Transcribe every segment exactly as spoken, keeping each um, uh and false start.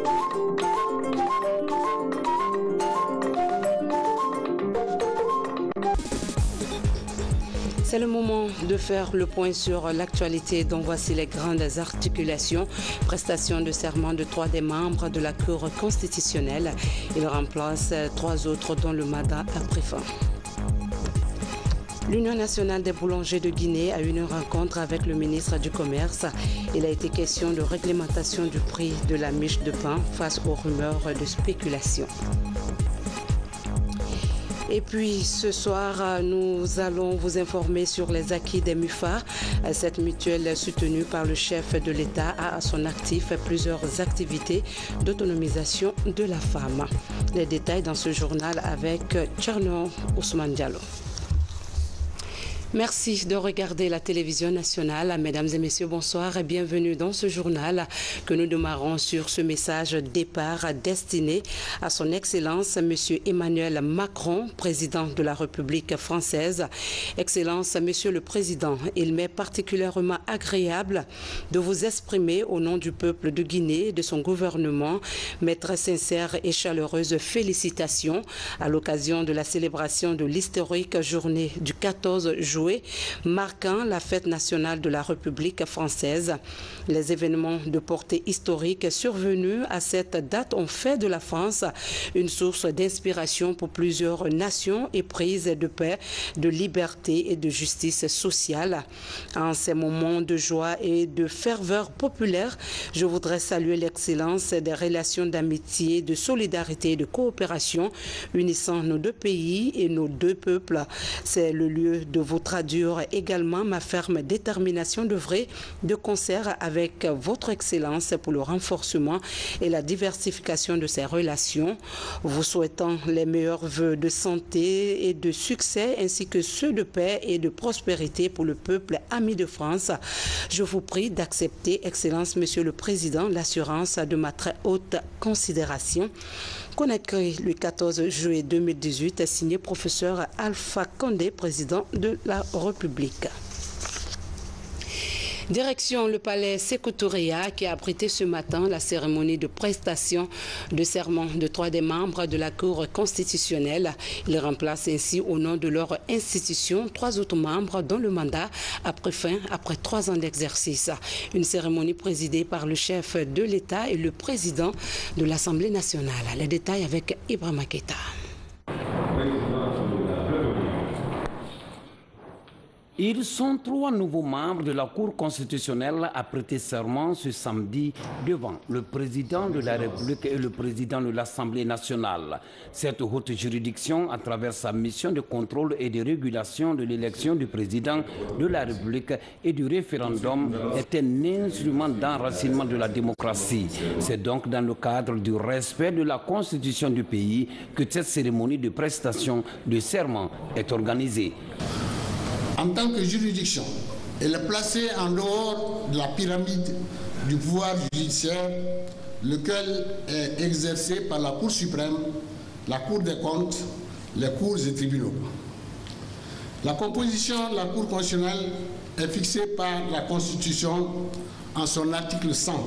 C'est le moment de faire le point sur l'actualité dont voici les grandes articulations. Prestation de serment de trois des membres de la Cour constitutionnelle. Il remplace trois autres dont le mandat a pris fin. L'Union nationale des boulangers de Guinée a eu une rencontre avec le ministre du Commerce. Il a été question de réglementation du prix de la miche de pain face aux rumeurs de spéculation. Et puis ce soir, nous allons vous informer sur les acquis des MUFA. Cette mutuelle soutenue par le chef de l'État a à son actif plusieurs activités d'autonomisation de la femme. Les détails dans ce journal avec Tcherno Ousmane Diallo. Merci de regarder la télévision nationale. Mesdames et messieurs, bonsoir et bienvenue dans ce journal que nous démarrons sur ce message départ destiné à son Excellence M. Emmanuel Macron, président de la République française. Excellence, Monsieur le Président, il m'est particulièrement agréable de vous exprimer au nom du peuple de Guinée et de son gouvernement mes très sincères et chaleureuses félicitations à l'occasion de la célébration de l'historique journée du quatorze juillet marquant la fête nationale de la République française. Les événements de portée historique survenus à cette date ont fait de la France une source d'inspiration pour plusieurs nations éprises de paix, de liberté et de justice sociale. En ces moments de joie et de ferveur populaire, je voudrais saluer l'excellence des relations d'amitié, de solidarité et de coopération unissant nos deux pays et nos deux peuples. C'est le lieu de votre traduire également ma ferme détermination d'œuvrer de concert avec votre Excellence pour le renforcement et la diversification de ces relations. Vous souhaitant les meilleurs vœux de santé et de succès ainsi que ceux de paix et de prospérité pour le peuple ami de France, je vous prie d'accepter, Excellence Monsieur le Président, l'assurance de ma très haute considération. Conakry, le quatorze juillet deux mille dix-huit, signé professeur Alpha Condé, président de la République. Direction le palais Sékou Touréa qui a abrité ce matin la cérémonie de prestation de serment de trois des membres de la Cour constitutionnelle. Ils remplacent ainsi au nom de leur institution trois autres membres dont le mandat a pris fin après trois ans d'exercice. Une cérémonie présidée par le chef de l'État et le président de l'Assemblée nationale. Les détails avec Ibrahima Keita. Ils sont trois nouveaux membres de la Cour constitutionnelle à prêter serment ce samedi devant le président de la République et le président de l'Assemblée nationale. Cette haute juridiction, à travers sa mission de contrôle et de régulation de l'élection du président de la République et du référendum, est un instrument d'enracinement de la démocratie. C'est donc dans le cadre du respect de la Constitution du pays que cette cérémonie de prestation de serment est organisée. En tant que juridiction, elle est placée en dehors de la pyramide du pouvoir judiciaire, lequel est exercé par la Cour suprême, la Cour des comptes, les cours et tribunaux. La composition de la Cour constitutionnelle est fixée par la Constitution en son article cent,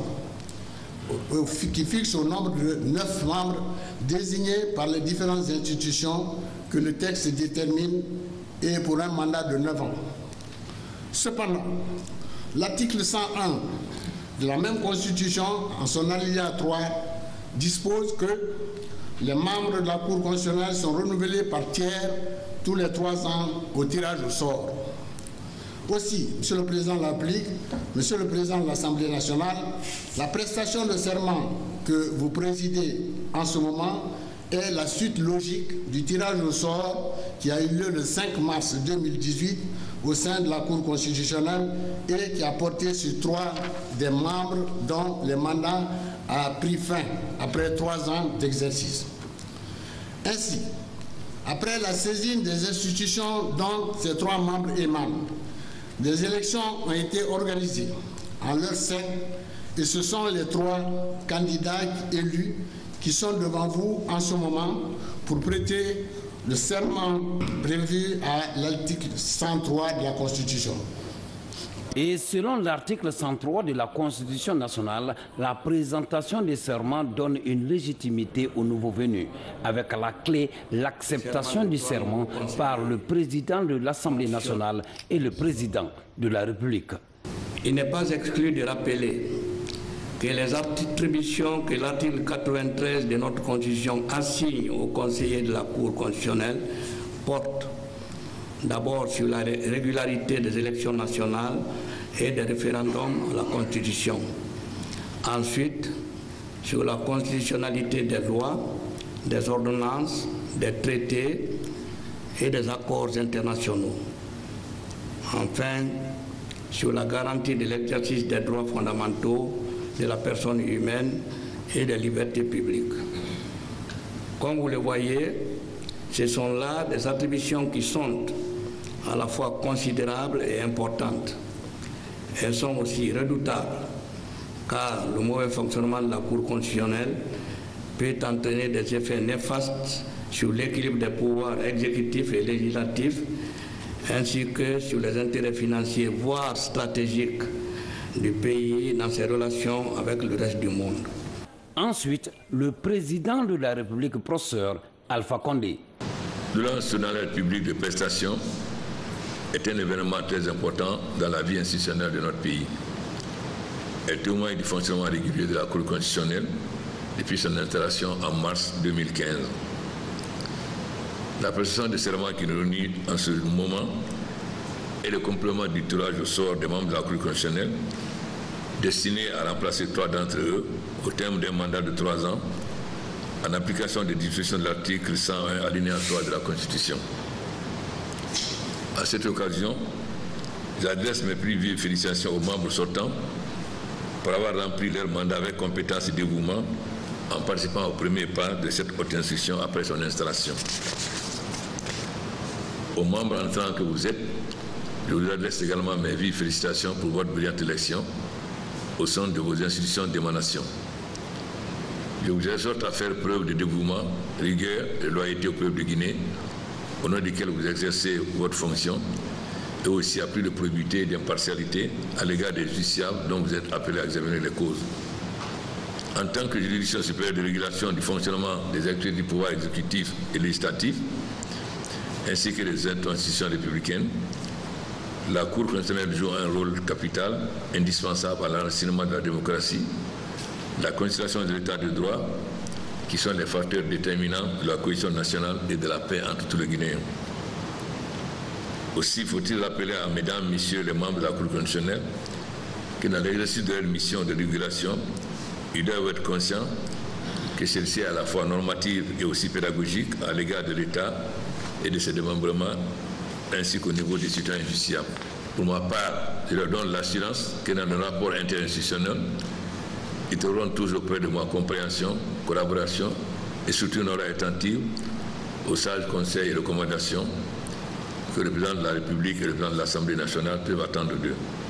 qui fixe au nombre de neuf membres désignés par les différentes institutions que le texte détermine et pour un mandat de neuf ans. Cependant, l'article cent un de la même Constitution, en son alinéa trois, dispose que les membres de la Cour constitutionnelle sont renouvelés par tiers tous les trois ans au tirage au sort. Aussi, Monsieur le Président de la République, Monsieur le Président de l'Assemblée nationale, la prestation de serment que vous présidez en ce moment est la suite logique du tirage au sort qui a eu lieu le cinq mars deux mille dix-huit au sein de la Cour constitutionnelle et qui a porté sur trois des membres dont le mandat a pris fin après trois ans d'exercice. Ainsi, après la saisine des institutions dont ces trois membres émanent, des élections ont été organisées en leur sein et ce sont les trois candidats élus qui sont devant vous en ce moment pour prêter le serment prévu à l'article cent trois de la Constitution. Et selon l'article cent trois de la Constitution nationale, la présentation des serments donne une légitimité aux nouveaux venus, avec à la clé l'acceptation du serment par le président de l'Assemblée nationale et le président de la République. Il n'est pas exclu de rappeler que les attributions que l'article quatre-vingt-treize de notre Constitution assigne aux conseillers de la Cour constitutionnelle portent d'abord sur la régularité des élections nationales et des référendums à la Constitution. Ensuite, sur la constitutionnalité des lois, des ordonnances, des traités et des accords internationaux. Enfin, sur la garantie de l'exercice des droits fondamentaux de la personne humaine et des libertés publiques. Comme vous le voyez, ce sont là des attributions qui sont à la fois considérables et importantes. Elles sont aussi redoutables, car le mauvais fonctionnement de la Cour constitutionnelle peut entraîner des effets néfastes sur l'équilibre des pouvoirs exécutifs et législatifs, ainsi que sur les intérêts financiers, voire stratégiques, du pays dans ses relations avec le reste du monde. Ensuite, le président de la République, professeur Alpha Condé. Le national public de prestation est un événement très important dans la vie institutionnelle de notre pays. Elle témoigne du fonctionnement régulier de la Cour constitutionnelle depuis son installation en mars deux mille quinze. La prestation de serment qui nous réunit en ce moment est le complément du tirage au sort des membres de la Cour constitutionnelle, destiné à remplacer trois d'entre eux au terme d'un mandat de trois ans, en application des dispositions de l'article cent un alinéa trois de la Constitution. À cette occasion, j'adresse mes plus vives félicitations aux membres sortants pour avoir rempli leur mandat avec compétence et dévouement en participant au premier pas de cette haute institution après son installation. Aux membres entrants que vous êtes, je vous adresse également mes vives félicitations pour votre brillante élection au sein de vos institutions d'émanation. Je vous exhorte à faire preuve de dévouement, rigueur et loyauté au peuple de Guinée, au nom duquel vous exercez votre fonction, et aussi à plus de probité et d'impartialité à l'égard des justiciables dont vous êtes appelés à examiner les causes. En tant que juridiction supérieure de régulation du fonctionnement des acteurs du pouvoir exécutif et législatif, ainsi que des institutions républicaines, la Cour constitutionnelle joue un rôle capital, indispensable à l'enracinement de la démocratie, la constitution de l'état de droit, qui sont les facteurs déterminants de la cohésion nationale et de la paix entre tous les Guinéens. Aussi faut-il rappeler à mesdames, messieurs les membres de la Cour constitutionnelle que dans l'exercice de leur mission de régulation, ils doivent être conscients que celle-ci est à la fois normative et aussi pédagogique à l'égard de l'État et de ses démembrements, ainsi qu'au niveau des citoyens justiciables. Pour ma part, je leur donne l'assurance que dans le rapport interinstitutionnel, ils trouveront toujours près de moi compréhension, collaboration et surtout une oreille attentive aux sages conseils et recommandations que le président de la République et le président de l'Assemblée nationale peuvent attendre d'eux.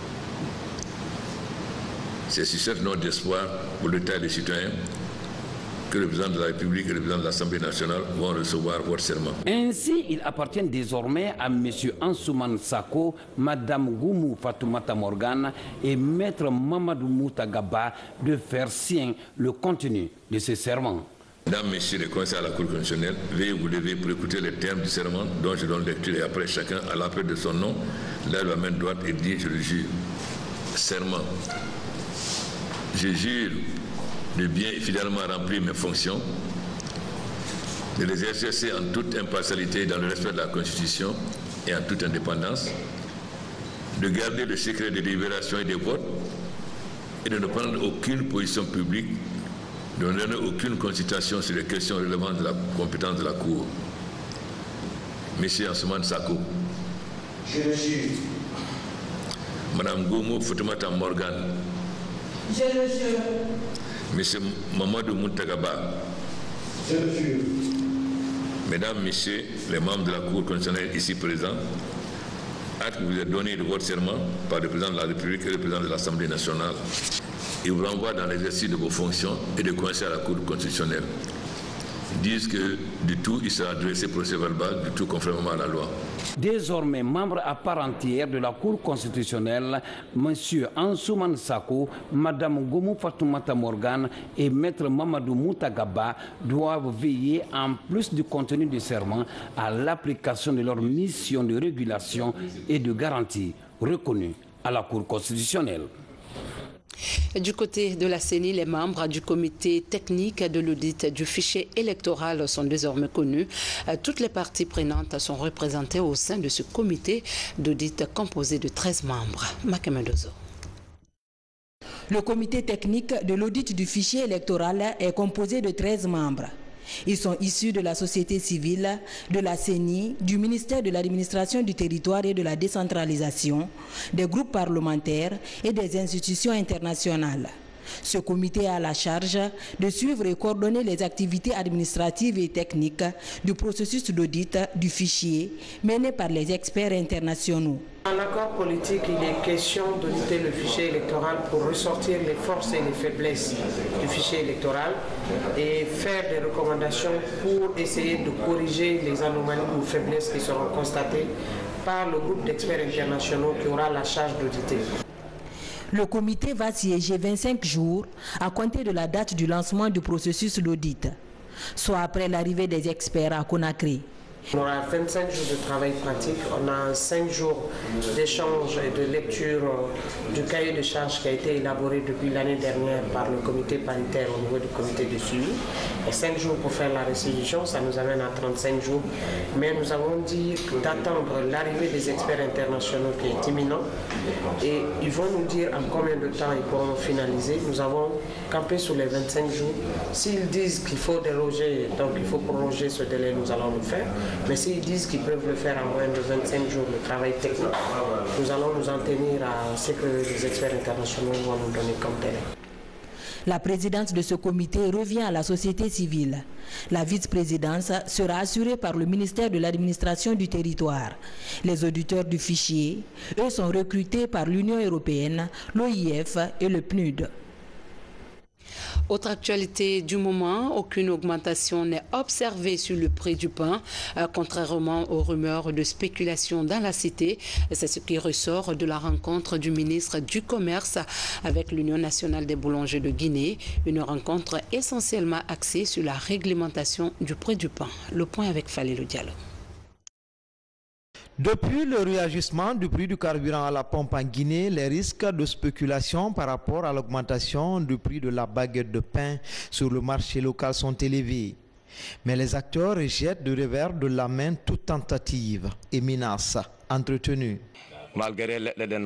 C'est sur cette note d'espoir pour l'État et les citoyens que le président de la République et le président de l'Assemblée nationale vont recevoir votre serment. Ainsi, il appartient désormais à M. Ansouman Sako, Mme Goumou Fatoumata Morgane et Maître Mamadou Mouta Gaba de faire sien le contenu de ce serment. Mesdames, Messieurs les conseillers à la Cour constitutionnelle, veuillez vous lever pour écouter les termes du serment dont je donne lecture et après chacun, à l'appel de son nom, lève la main droite et dit « Je le jure ». Serment. Je jure de bien et fidèlement remplir mes fonctions, de les exercer en toute impartialité dans le respect de la Constitution et en toute indépendance, de garder le secret des délibérations et des votes et de ne prendre aucune position publique, de ne donner aucune consultation sur les questions relevant de la compétence de la Cour. Monsieur Ansouman Sako. Je le jure. Madame Goumou Fatoumata Morgane. Je le jure. Monsieur Mamadou Mouta Gaba. Je le jure. Mesdames, Messieurs les membres de la Cour constitutionnelle ici présents, acte que vous êtes donné de votre serment par le président de la République et le président de l'Assemblée nationale. Il vous renvoie dans l'exercice de vos fonctions et de conseil à la Cour constitutionnelle. disent que du tout, il sera dressé procès verbal, du tout conformément à la loi. Désormais membre à part entière de la Cour constitutionnelle, M. Ansouman Sako, Mme Goumou Fatoumata Morgan et Maître Mamadou Moutagaba doivent veiller, en plus du contenu du serment, à l'application de leur mission de régulation et de garantie reconnue à la Cour constitutionnelle. Du côté de la C E N I, les membres du comité technique de l'audit du fichier électoral sont désormais connus. Toutes les parties prenantes sont représentées au sein de ce comité d'audit composé de treize membres. Makemendozo. Le comité technique de l'audit du fichier électoral est composé de treize membres. Ils sont issus de la société civile, de la C E N I, du ministère de l'administration du territoire et de la décentralisation, des groupes parlementaires et des institutions internationales. Ce comité a la charge de suivre et coordonner les activités administratives et techniques du processus d'audit du fichier mené par les experts internationaux. En accord politique, il est question d'auditer le fichier électoral pour ressortir les forces et les faiblesses du fichier électoral et faire des recommandations pour essayer de corriger les anomalies ou faiblesses qui seront constatées par le groupe d'experts internationaux qui aura la charge d'auditer. Le comité va siéger vingt-cinq jours à compter de la date du lancement du processus d'audit, soit après l'arrivée des experts à Conakry. On aura vingt-cinq jours de travail pratique, on a cinq jours d'échange et de lecture du cahier de charges qui a été élaboré depuis l'année dernière par le comité paritaire au niveau du comité de suivi. Et cinq jours pour faire la restitution, ça nous amène à trente-cinq jours. Mais nous avons dit d'attendre l'arrivée des experts internationaux qui est imminent. Et ils vont nous dire en combien de temps ils pourront finaliser. Nous avons campé sur les vingt-cinq jours. S'ils disent qu'il faut déroger, donc il faut prolonger ce délai, nous allons le faire. Mais s'ils disent qu'ils peuvent le faire en moins de vingt-cinq jours, le travail technique, nous allons nous en tenir à ce que les experts internationaux vont nous donner comme délai. La présidence de ce comité revient à la société civile. La vice-présidence sera assurée par le ministère de l'administration du territoire. Les auditeurs du fichier, eux, sont recrutés par l'Union européenne, l'O I F et le P N U D. Autre actualité du moment, aucune augmentation n'est observée sur le prix du pain, euh, contrairement aux rumeurs de spéculation dans la cité. C'est ce qui ressort de la rencontre du ministre du Commerce avec l'Union nationale des boulangers de Guinée, une rencontre essentiellement axée sur la réglementation du prix du pain. Le point avec Falilou Diallo. Depuis le réajustement du prix du carburant à la pompe en Guinée, les risques de spéculation par rapport à l'augmentation du prix de la baguette de pain sur le marché local sont élevés. Mais les acteurs rejettent de revers de la main toute tentative et menace entretenue. Malgré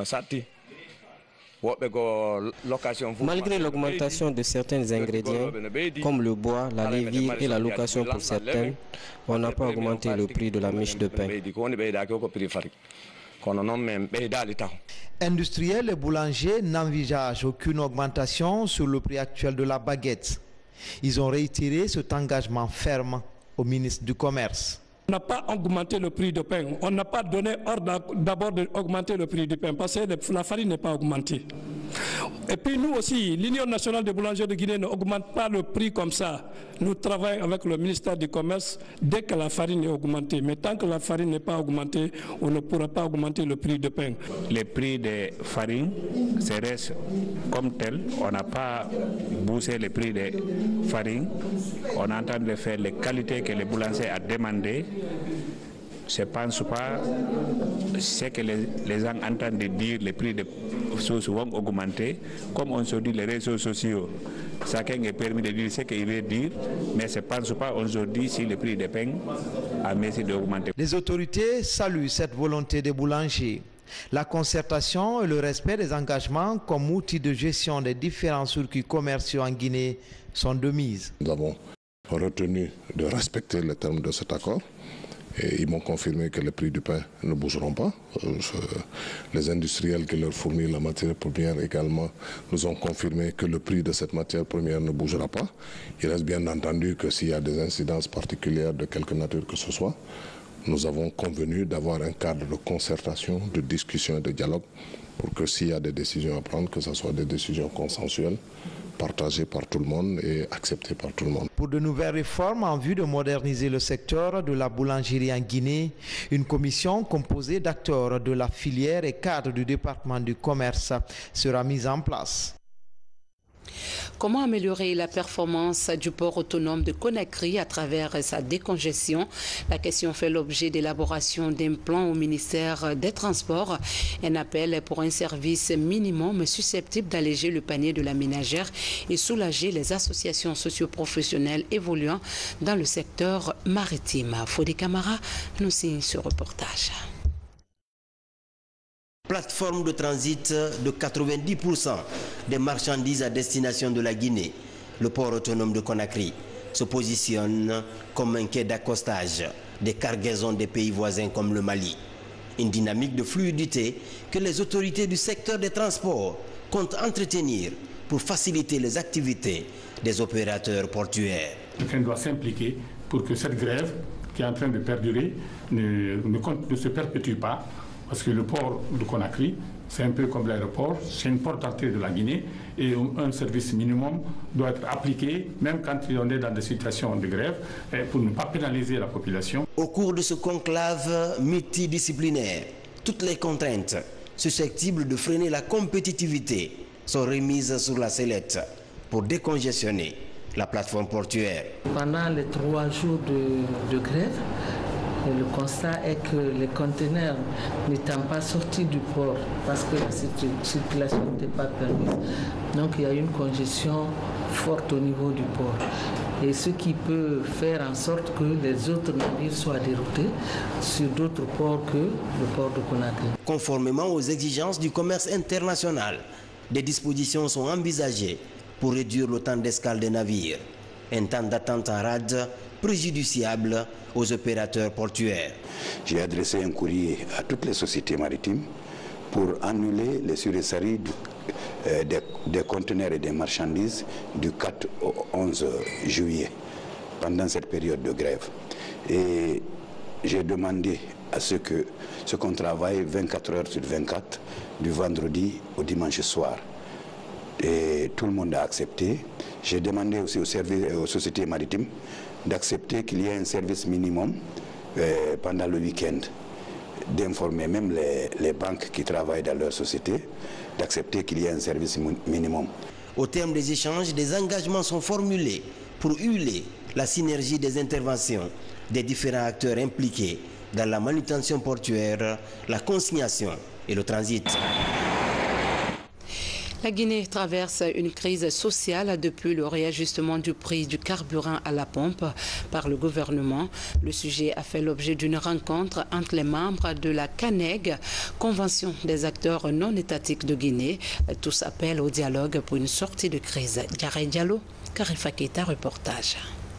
Malgré l'augmentation de certains ingrédients, comme le bois, la levure et la location pour certains, on n'a pas augmenté le prix de la miche de pain. Industriels et boulangers n'envisagent aucune augmentation sur le prix actuel de la baguette. Ils ont réitéré cet engagement ferme au ministre du Commerce. On n'a pas augmenté le prix du pain. On n'a pas donné ordre d'abord d'augmenter le prix du pain parce que la farine n'est pas augmentée. Et puis nous aussi, l'Union nationale des boulangers de Guinée n'augmente pas le prix comme ça. Nous travaillons avec le ministère du Commerce dès que la farine est augmentée. Mais tant que la farine n'est pas augmentée, on ne pourra pas augmenter le prix du pain. Les prix des farines, c'est reste comme tel. On n'a pas boosté les prix des farines. On est en train de faire les qualités que les boulangers ont demandées. Je ne pense pas ce que les, les gens entendent de dire, les prix des choses vont augmenter. Comme on se dit, les réseaux sociaux, chacun est permis de dire ce qu'il veut dire, mais je ne pense pas aujourd'hui si le prix des pains a merci d'augmenter. Les autorités saluent cette volonté des boulangers. La concertation et le respect des engagements comme outil de gestion des différents circuits commerciaux en Guinée sont de mise. Nous avons retenu de respecter les termes de cet accord. Et ils m'ont confirmé que les prix du pain ne bougeront pas. Les industriels qui leur fournissent la matière première également nous ont confirmé que le prix de cette matière première ne bougera pas. Il reste bien entendu que s'il y a des incidences particulières de quelque nature que ce soit, nous avons convenu d'avoir un cadre de concertation, de discussion et de dialogue pour que s'il y a des décisions à prendre, que ce soit des décisions consensuelles, partagé par tout le monde et accepté par tout le monde. Pour de nouvelles réformes en vue de moderniser le secteur de la boulangerie en Guinée, une commission composée d'acteurs de la filière et cadres du département du commerce sera mise en place. Comment améliorer la performance du port autonome de Conakry à travers sa décongestion? La question fait l'objet d'élaboration d'un plan au ministère des Transports. Un appel pour un service minimum susceptible d'alléger le panier de la ménagère et soulager les associations socioprofessionnelles évoluant dans le secteur maritime. Fodé Camara nous signe ce reportage. Plateforme de transit de quatre-vingt-dix pour cent des marchandises à destination de la Guinée, le port autonome de Conakry se positionne comme un quai d'accostage des cargaisons des pays voisins comme le Mali. Une dynamique de fluidité que les autorités du secteur des transports comptent entretenir pour faciliter les activités des opérateurs portuaires. Chacun doit s'impliquer pour que cette grève qui est en train de perdurer ne, ne, ne se perpétue pas. Parce que le port de Conakry, c'est un peu comme l'aéroport, c'est une porte d'entrée de la Guinée et un service minimum doit être appliqué même quand on est dans des situations de grève pour ne pas pénaliser la population. Au cours de ce conclave multidisciplinaire, toutes les contraintes susceptibles de freiner la compétitivité sont remises sur la sellette pour décongestionner la plateforme portuaire. Pendant les trois jours de, de grève, et le constat est que les conteneurs n'étant pas sortis du port parce que la circulation n'était pas permise. Donc il y a une congestion forte au niveau du port. Et ce qui peut faire en sorte que les autres navires soient déroutés sur d'autres ports que le port de Conakry. Conformément aux exigences du commerce international, des dispositions sont envisagées pour réduire le temps d'escale des navires. Un temps d'attente en rade préjudiciable aux opérateurs portuaires. J'ai adressé un courrier à toutes les sociétés maritimes pour annuler les suressaries euh, des, des conteneurs et des marchandises du quatre au onze juillet, pendant cette période de grève. Et j'ai demandé à ce que ce qu'on travaille vingt-quatre heures sur vingt-quatre, du vendredi au dimanche soir. Et tout le monde a accepté. J'ai demandé aussi aux, services, aux sociétés maritimes d'accepter qu'il y ait un service minimum euh, pendant le week-end, d'informer même les, les banques qui travaillent dans leur société, d'accepter qu'il y ait un service minimum. Au terme des échanges, des engagements sont formulés pour huiler la synergie des interventions des différents acteurs impliqués dans la manutention portuaire, la consignation et le transit. La Guinée traverse une crise sociale depuis le réajustement du prix du carburant à la pompe par le gouvernement. Le sujet a fait l'objet d'une rencontre entre les membres de la CANEG, Convention des acteurs non étatiques de Guinée. Tous appellent au dialogue pour une sortie de crise. Diarra Diallo, Karifa Keita, reportage.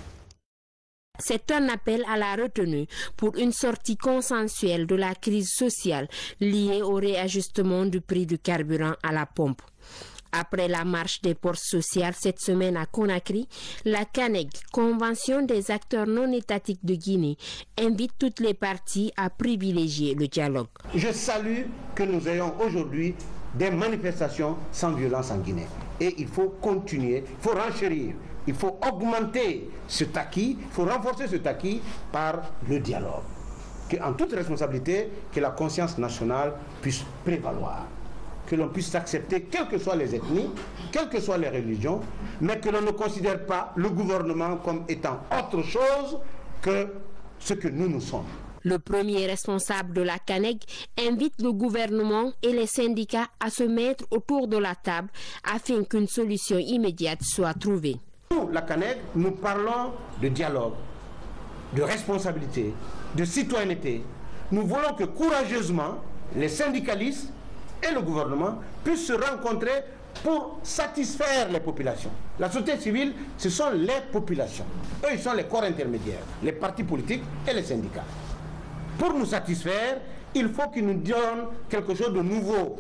C'est un appel à la retenue pour une sortie consensuelle de la crise sociale liée au réajustement du prix du carburant à la pompe. Après la marche des forces sociales cette semaine à Conakry, la CANEG, Convention des acteurs non étatiques de Guinée, invite toutes les parties à privilégier le dialogue. Je salue que nous ayons aujourd'hui des manifestations sans violence en Guinée. Et il faut continuer, il faut renchérir, il faut augmenter ce acquis, il faut renforcer ce acquis par le dialogue. Que, en toute responsabilité, que la conscience nationale puisse prévaloir. Que l'on puisse accepter, quelles que soient les ethnies, quelles que soient les religions, mais que l'on ne considère pas le gouvernement comme étant autre chose que ce que nous nous sommes. Le premier responsable de la CANEG invite le gouvernement et les syndicats à se mettre autour de la table afin qu'une solution immédiate soit trouvée. Nous, la CANEG, nous parlons de dialogue, de responsabilité, de citoyenneté. Nous voulons que courageusement les syndicalistes et le gouvernement puissent se rencontrer pour satisfaire les populations. La société civile, ce sont les populations. Eux, ils sont les corps intermédiaires, les partis politiques et les syndicats. Pour nous satisfaire, il faut qu'ils nous donnent quelque chose de nouveau.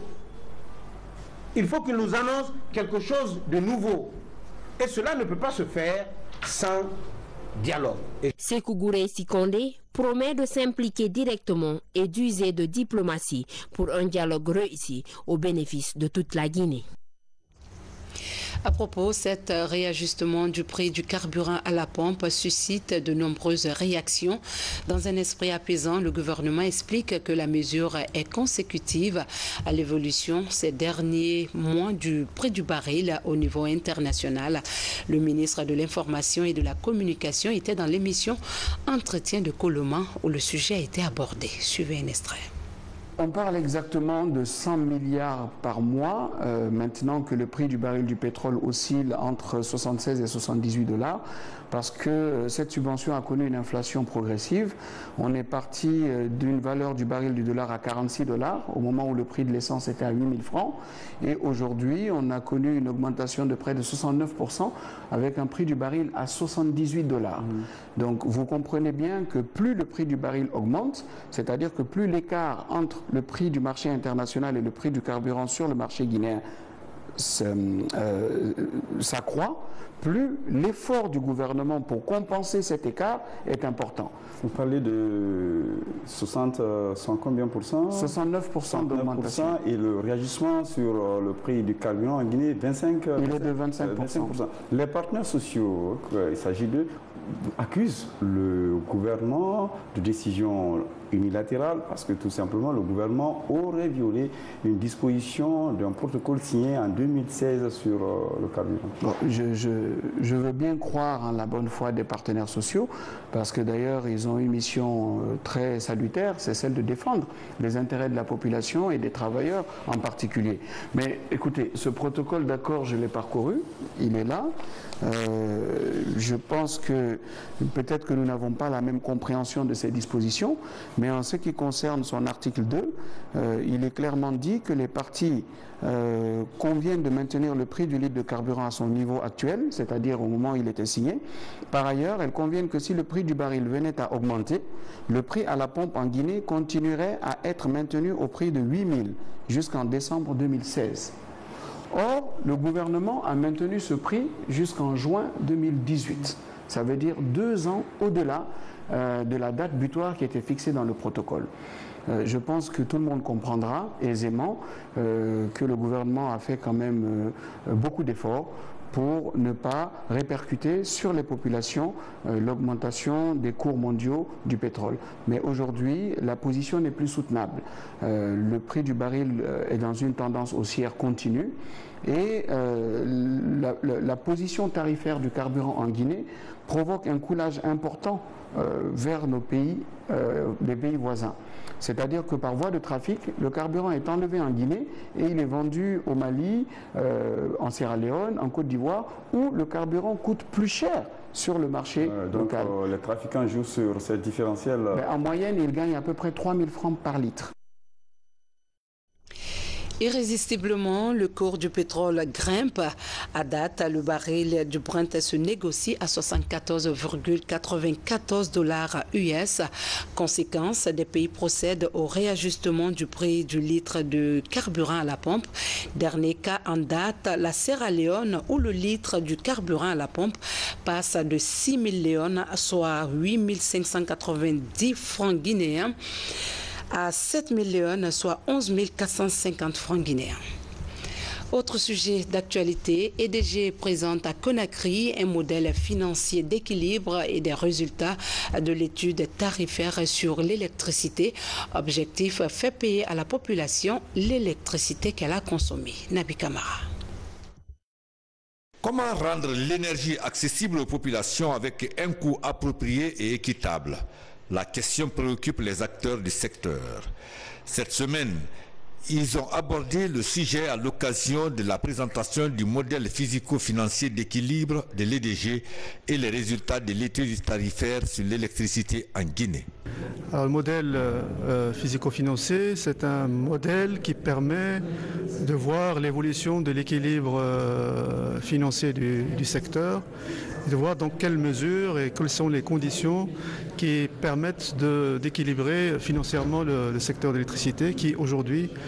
Il faut qu'ils nous annoncent quelque chose de nouveau. Et cela ne peut pas se faire sans dialogue. Sékou Gouré Sikondé promet de s'impliquer directement et d'user de diplomatie pour un dialogue réussi au bénéfice de toute la Guinée. À propos, cet réajustement du prix du carburant à la pompe suscite de nombreuses réactions. Dans un esprit apaisant, le gouvernement explique que la mesure est consécutive à l'évolution ces derniers mois du prix du baril au niveau international. Le ministre de l'Information et de la Communication était dans l'émission Entretien de Coloma où le sujet a été abordé. Suivez un extrait. On parle exactement de cent milliards par mois, euh, maintenant que le prix du baril du pétrole oscille entre soixante-seize et soixante-dix-huit dollars, parce que euh, cette subvention a connu une inflation progressive. On est parti euh, d'une valeur du baril du dollar à quarante-six dollars, au moment où le prix de l'essence était à huit mille francs. Et aujourd'hui, on a connu une augmentation de près de soixante-neuf pour cent, avec un prix du baril à soixante-dix-huit dollars. Mmh. Donc vous comprenez bien que plus le prix du baril augmente, c'est-à-dire que plus l'écart entre le prix du marché international et le prix du carburant sur le marché guinéen euh, s'accroît, plus l'effort du gouvernement pour compenser cet écart est important. Vous parlez de soixante, cent combien pour cent soixante-neuf pour cent d'augmentation. Et le réajustement sur le prix du carburant en Guinée, vingt-cinq pour cent. Il est de vingt-cinq pour cent. vingt-cinq pour cent. Les partenaires sociaux, il s'agit d'eux, accusent le gouvernement de décision unilatérale parce que tout simplement le gouvernement aurait violé une disposition d'un protocole signé en deux mille seize sur euh, le carburant. Bon, je, je, je veux bien croire en la bonne foi des partenaires sociaux parce que d'ailleurs ils ont une mission euh, très salutaire, c'est celle de défendre les intérêts de la population et des travailleurs en particulier. Mais écoutez, ce protocole d'accord, je l'ai parcouru, il est là. Euh, je pense que peut-être que nous n'avons pas la même compréhension de ces dispositions, mais en ce qui concerne son article deux, euh, il est clairement dit que les parties euh, conviennent de maintenir le prix du litre de carburant à son niveau actuel, c'est-à-dire au moment où il était signé. Par ailleurs, elles conviennent que si le prix du baril venait à augmenter, le prix à la pompe en Guinée continuerait à être maintenu au prix de huit mille jusqu'en décembre deux mille seize. Or, le gouvernement a maintenu ce prix jusqu'en juin deux mille dix-huit. Ça veut dire deux ans au-delà euh, de la date butoir qui était fixée dans le protocole. Euh, je pense que tout le monde comprendra aisément euh, que le gouvernement a fait quand même euh, beaucoup d'efforts pour ne pas répercuter sur les populations euh, l'augmentation des cours mondiaux du pétrole. Mais aujourd'hui, la position n'est plus soutenable. Euh, le prix du baril euh, est dans une tendance haussière continue et euh, la, la, la position tarifaire du carburant en Guinée provoque un coulage important euh, vers nos pays, euh, les pays voisins. C'est-à-dire que par voie de trafic, le carburant est enlevé en Guinée et il est vendu au Mali, euh, en Sierra Leone, en Côte d'Ivoire, où le carburant coûte plus cher sur le marché euh, donc, local. Euh, les trafiquants jouent sur ce différentiel. Mais en moyenne, ils gagnent à peu près trois mille francs par litre. Irrésistiblement, le cours du pétrole grimpe. À date, le baril du Brent se négocie à soixante-quatorze virgule quatre-vingt-quatorze dollars U S. Conséquence, des pays procèdent au réajustement du prix du litre de carburant à la pompe. Dernier cas en date, la Sierra Leone, où le litre du carburant à la pompe passe de six mille léones, soit huit mille cinq cent quatre-vingt-dix francs guinéens, à sept mille léones, soit onze mille quatre cent cinquante francs guinéens. Autre sujet d'actualité, E D G présente à Conakry un modèle financier d'équilibre et des résultats de l'étude tarifaire sur l'électricité. Objectif, faire payer à la population l'électricité qu'elle a consommée. Nabi Kamara. Comment rendre l'énergie accessible aux populations avec un coût approprié et équitable? La question préoccupe les acteurs du secteur. Cette semaine, ils ont abordé le sujet à l'occasion de la présentation du modèle physico-financier d'équilibre de l'E D G et les résultats de l'étude tarifaire sur l'électricité en Guinée. Alors, le modèle euh, physico-financier, c'est un modèle qui permet de voir l'évolution de l'équilibre euh, financier du, du secteur, de voir dans quelle mesure et quelles sont les conditions qui permettent d'équilibrer financièrement le, le secteur de l'électricité qui aujourd'hui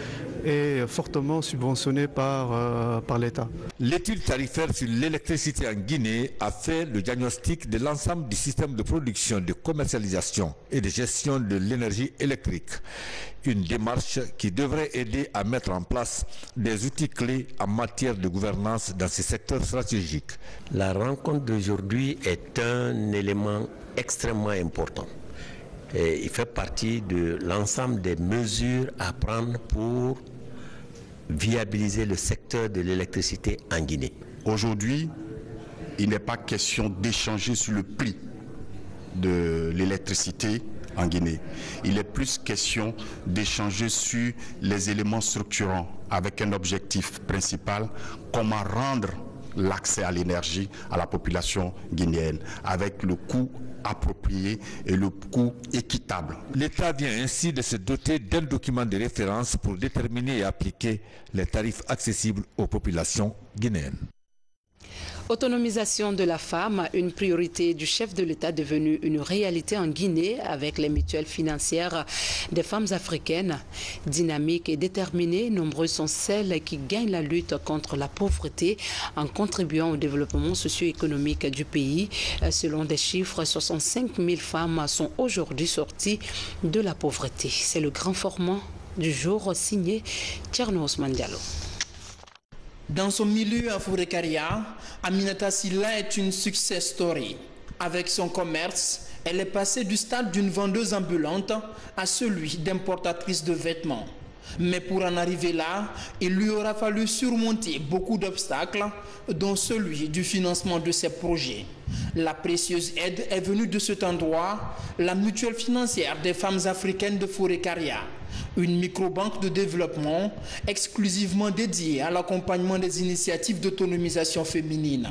est fortement subventionné par, euh, par l'État. L'étude tarifaire sur l'électricité en Guinée a fait le diagnostic de l'ensemble du système de production, de commercialisation et de gestion de l'énergie électrique. Une démarche qui devrait aider à mettre en place des outils clés en matière de gouvernance dans ces secteurs stratégiques. La rencontre d'aujourd'hui est un élément extrêmement important. Et il fait partie de l'ensemble des mesures à prendre pour viabiliser le secteur de l'électricité en Guinée. Aujourd'hui, il n'est pas question d'échanger sur le prix de l'électricité en Guinée. Il est plus question d'échanger sur les éléments structurants avec un objectif principal, comment rendre l'accès à l'énergie à la population guinéenne avec le coût approprié et le coût équitable. L'État vient ainsi de se doter d'un document de référence pour déterminer et appliquer les tarifs accessibles aux populations guinéennes. Autonomisation de la femme, une priorité du chef de l'État devenue une réalité en Guinée avec les mutuelles financières des femmes africaines. Dynamiques et déterminées, nombreuses sont celles qui gagnent la lutte contre la pauvreté en contribuant au développement socio-économique du pays. Selon des chiffres, soixante-cinq mille femmes sont aujourd'hui sorties de la pauvreté. C'est le grand format du jour signé Thierno Ousmane Diallo. Dans son milieu à Fourekaria, Aminata Silla est une success story. Avec son commerce, elle est passée du stade d'une vendeuse ambulante à celui d'importatrice de vêtements. Mais pour en arriver là, il lui aura fallu surmonter beaucoup d'obstacles, dont celui du financement de ses projets. La précieuse aide est venue de cet endroit, la mutuelle financière des femmes africaines de Fourekaria, une microbanque de développement exclusivement dédiée à l'accompagnement des initiatives d'autonomisation féminine.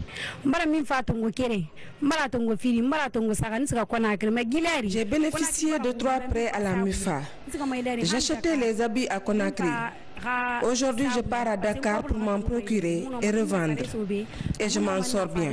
J'ai bénéficié de trois prêts à la MUFA. J'achetais les habits à Conakry. Aujourd'hui, je pars à Dakar pour m'en procurer et revendre. Et je m'en sors bien.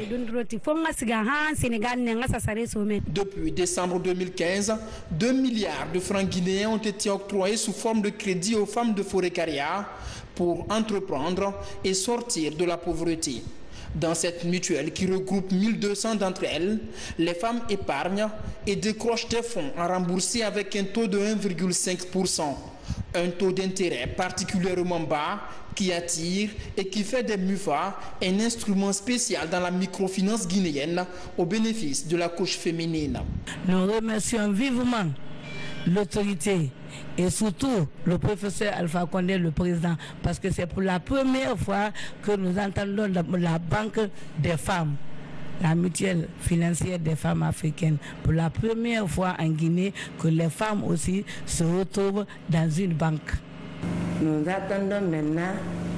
Depuis décembre deux mille quinze, deux milliards de francs guinéens ont été octroyés sous forme de crédit aux femmes de Fourekaria pour entreprendre et sortir de la pauvreté. Dans cette mutuelle qui regroupe mille deux cents d'entre elles, les femmes épargnent et décrochent des fonds à rembourser avec un taux de un virgule cinq pour cent. Un taux d'intérêt particulièrement bas qui attire et qui fait des MUFA un instrument spécial dans la microfinance guinéenne au bénéfice de la couche féminine. Nous remercions vivement l'autorité et surtout le professeur Alpha Condé, le président, parce que c'est pour la première fois que nous entendons la, la Banque des femmes, la mutuelle financière des femmes africaines, pour la première fois en Guinée, que les femmes aussi se retrouvent dans une banque. Nous attendons maintenant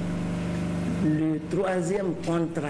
le troisième contrat.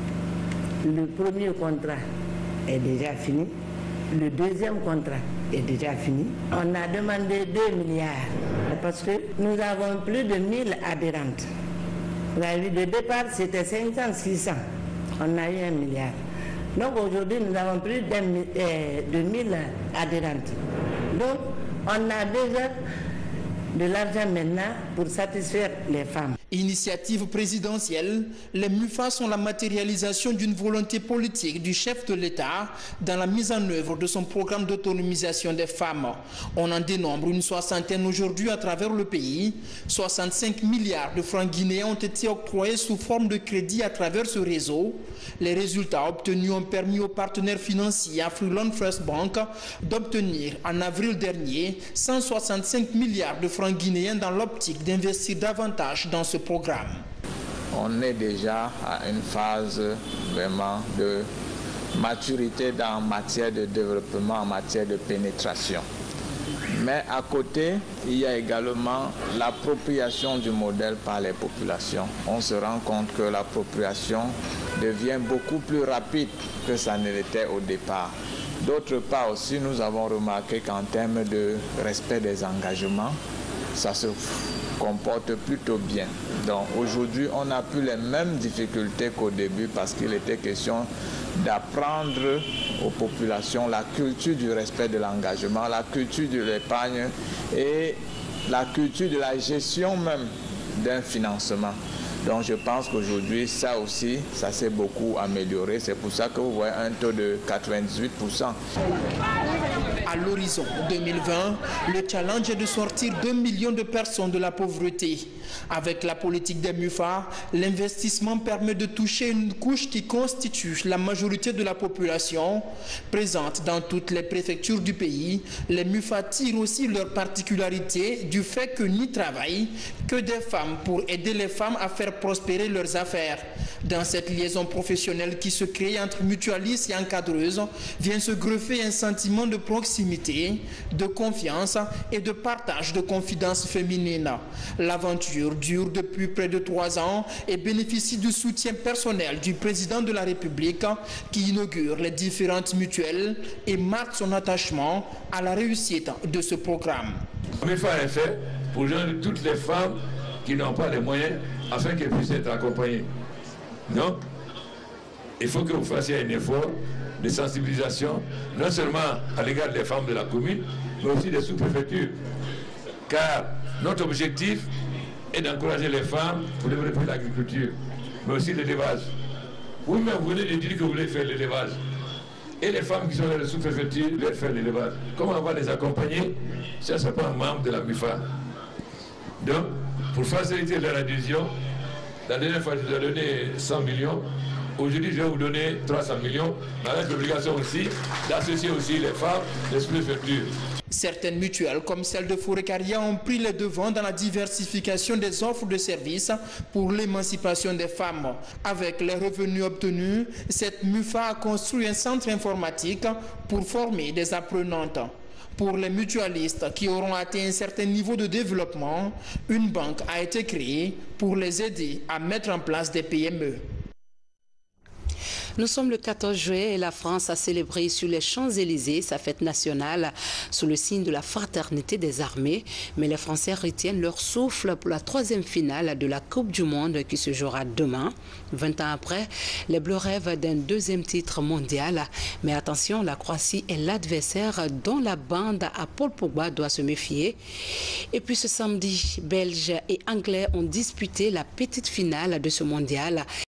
Le premier contrat est déjà fini. Le deuxième contrat est déjà fini. On a demandé deux milliards parce que nous avons plus de mille adhérentes. Vous avez vu, de départ, c'était cinq cents, six cents. On a eu un milliard. Donc aujourd'hui, nous avons plus euh, de mille adhérentes. Donc, on a déjà de l'argent maintenant pour satisfaire les femmes. Initiative présidentielle, les MUFA sont la matérialisation d'une volonté politique du chef de l'État dans la mise en œuvre de son programme d'autonomisation des femmes. On en dénombre une soixantaine aujourd'hui à travers le pays. soixante-cinq milliards de francs guinéens ont été octroyés sous forme de crédit à travers ce réseau. Les résultats obtenus ont permis aux partenaires financiers Afriland First Bank d'obtenir en avril dernier cent soixante-cinq milliards de francs guinéens dans l'optique d'investir davantage dans ce programme. On est déjà à une phase vraiment de maturité en matière de développement, en matière de pénétration. Mais à côté, il y a également l'appropriation du modèle par les populations. On se rend compte que l'appropriation devient beaucoup plus rapide que ça ne l'était au départ. D'autre part aussi, nous avons remarqué qu'en termes de respect des engagements, ça se comporte plutôt bien. Donc aujourd'hui, on n'a plus les mêmes difficultés qu'au début parce qu'il était question d'apprendre aux populations la culture du respect de l'engagement, la culture de l'épargne et la culture de la gestion même d'un financement. Donc je pense qu'aujourd'hui, ça aussi, ça s'est beaucoup amélioré. C'est pour ça que vous voyez un taux de quatre-vingt-dix-huit pour cent. À l'horizon deux mille vingt, le challenge est de sortir deux millions de personnes de la pauvreté. Avec la politique des M U F A, l'investissement permet de toucher une couche qui constitue la majorité de la population. Présente dans toutes les préfectures du pays, les M U F A tirent aussi leur particularité du fait que n'y travaillent que des femmes pour aider les femmes à faire prospérer leurs affaires. Dans cette liaison professionnelle qui se crée entre mutualistes et encadreuses, vient se greffer un sentiment de proximité, de confiance et de partage de confidences féminines. L'aventure dure depuis près de trois ans et bénéficie du soutien personnel du président de la République qui inaugure les différentes mutuelles et marque son attachement à la réussite de ce programme. Le M U F A est fait pour joindre toutes les femmes qui n'ont pas les moyens afin qu'elles puissent être accompagnées. Non, il faut que vous fassiez un effort de sensibilisation, non seulement à l'égard des femmes de la commune, mais aussi des sous-préfectures. Car notre objectif est d'encourager les femmes pour développer l'agriculture, mais aussi l'élevage. Vous-même, vous venez de dire que vous voulez faire l'élevage. Et les femmes qui sont dans les sous-préfectures veulent faire l'élevage. Comment on va les accompagner? Ça, ce n'est pas un membre de la M U F A. Donc, pour faciliter leur adhésion, la dernière fois, je vous ai donné cent millions. Aujourd'hui, je vais vous donner trois cents millions, avec l'obligation aussi d'associer aussi les femmes des sous-préfectures. Certaines mutuelles, comme celle de Fourekaria, ont pris les devants dans la diversification des offres de services pour l'émancipation des femmes. Avec les revenus obtenus, cette M U F A a construit un centre informatique pour former des apprenantes. Pour les mutualistes qui auront atteint un certain niveau de développement, une banque a été créée pour les aider à mettre en place des P M E. Nous sommes le quatorze juillet et la France a célébré sur les Champs-Élysées sa fête nationale sous le signe de la fraternité des armées. Mais les Français retiennent leur souffle pour la troisième finale de la Coupe du Monde qui se jouera demain. vingt ans après, les Bleus rêvent d'un deuxième titre mondial. Mais attention, la Croatie est l'adversaire dont la bande à Paul Pogba doit se méfier. Et puis ce samedi, Belges et Anglais ont disputé la petite finale de ce mondial.